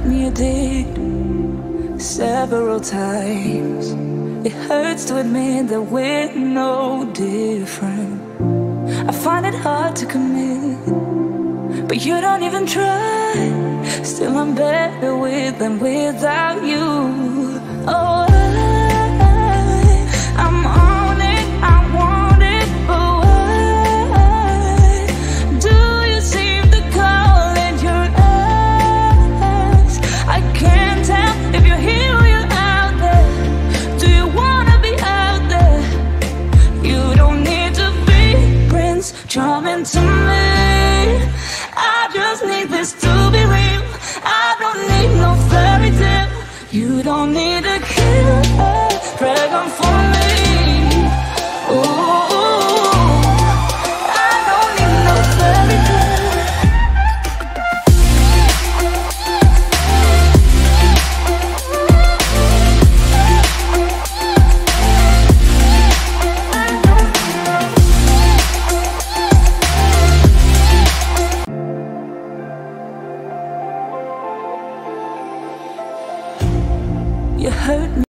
me addict several times. It hurts to admit that we're no different. I find it hard to commit, but you don't even try. Still I'm better with than without you. Oh, I'm on it, I want it, but why do you seem to call in your eyes? I can't tell if you're here or you're out there. Do you wanna be out there? You don't need to be Prince Charming to me. I just need this to be real. I don't need no fairy tale. You don't need a killer dragon for me. Ooh, I don't need no fairy tale. You hurt me.